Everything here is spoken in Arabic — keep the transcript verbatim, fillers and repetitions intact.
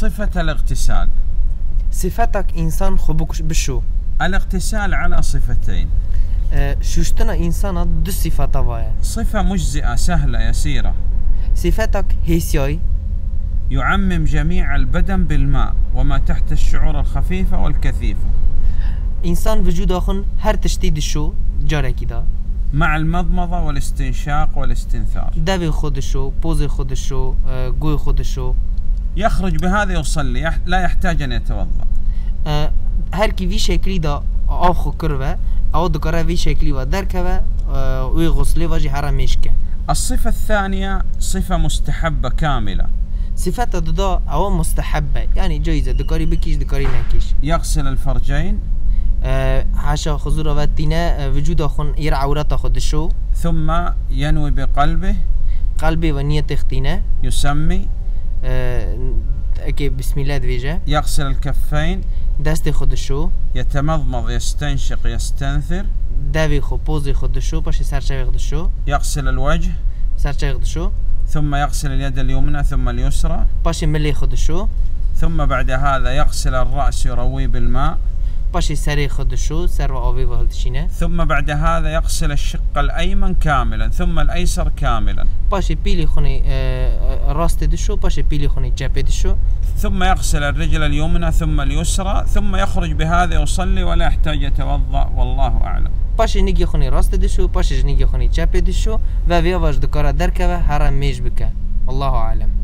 صفة الاغتسال. صفتك إنسان خبوك بشو. الاغتسال على صفتين. أه شوشتنا إنسان دو صفات وايا. صفة مجزئة سهلة يسيرة. صفتك هيسياي يعمم جميع البدن بالماء وما تحت الشعور الخفيفة والكثيفة. إنسان وجود آخن هر تشتيد شو جارة كده. مع المضمضة والاستنشاق والاستنثار. دبي خودشو، بوز خودشو، قوي خودشو. يخرج بهذا يصلي، لا يحتاج أن يتوضأ. أه هر كي في شكلي دا آخو كربه أو دكرة في شكلي و دركبه أه ويغسلي واجي حراميشكه. الصفة الثانية صفة مستحبة كاملة. صفة دا أو مستحبة يعني جايزة دكاري بكيش دكاري نكيش. يغسل الفرجين. أه حاشا خزور واتينا وجود آخن ير عورات خودشو. ثم ينوي بقلبه. قلبي ونية اختينه. يسمي. أه اكي بسم الله دويجه. يغسل الكفين. دست خودشو. يتمضمض يستنشق يستنثر. داوي خو بوزي خودشو باش سرچه خودشو. يغسل الوجه. سرچه خودشو. ثم يغسل اليد اليمنى ثم اليسرى. باش ملي خودشو. ثم بعد هذا يغسل الرأس يرويه بالماء. باش سري خودشو سر و آبی وهلتشينه. ثم بعد هذا يغسل الشق الأيمن كاملا ثم الأيسر كاملا. باش بيلي خوني راست دشو باش بيلي خوني جاب دشو. ثم يغسل الرجل اليمنى ثم اليسرى ثم يخرج بهذا يصلي ولا يحتاج يتوضأ والله أعلم. باش نيجي خوني راست دشو باش نيجي خوني جاب دشو و ويا واش دكارا دركه هر میش بکه. الله أعلم.